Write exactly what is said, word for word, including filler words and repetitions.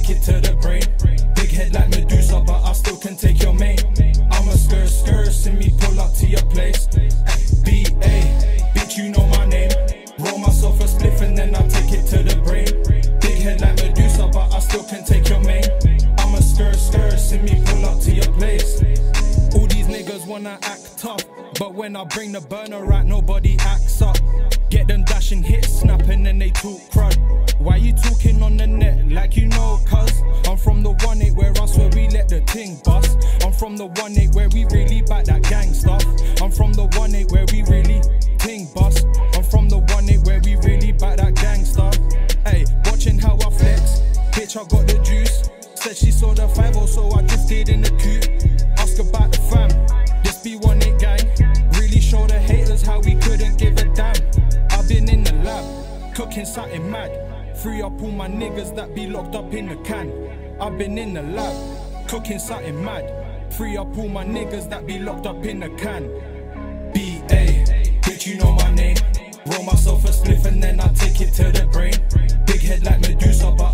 take it to the brain. Big head like Medusa, but I still can take your main. I'm a skirt, skirt, see me pull up to your place. B A, bitch, you know my name. Roll myself a spliff and then I take it to the brain. Big head like Medusa, but I still can take your main. I'm a skirt, skirt, see me pull up to your place. All these niggas wanna act tough, but when I bring the burner out, nobody acts up. Get them dashing hits, snapping and they talk crud. Why you talking on the net like you know, cuz? I'm from the one eight where I swear we let the ting bust. I'm from the one eight where we really back that gang stuff. I'm from the one eight where we really ting bust. I'm from the one eight where we really back that gang stuff. Hey, watching how I flex, bitch I got the juice. Said she saw the five oh, so I drifted in the coupe. Ask about the fam, this B one eight gang. Really show the haters how we couldn't give a damn. I've been in the lab, cooking something mad. Free up all my niggas that be locked up in the can. I've been in the lab, cooking something mad. Free up all my niggas that be locked up in the can. B A, bitch you know my name. Roll myself a spliff and then I take it to the brain. Big head like Medusa, but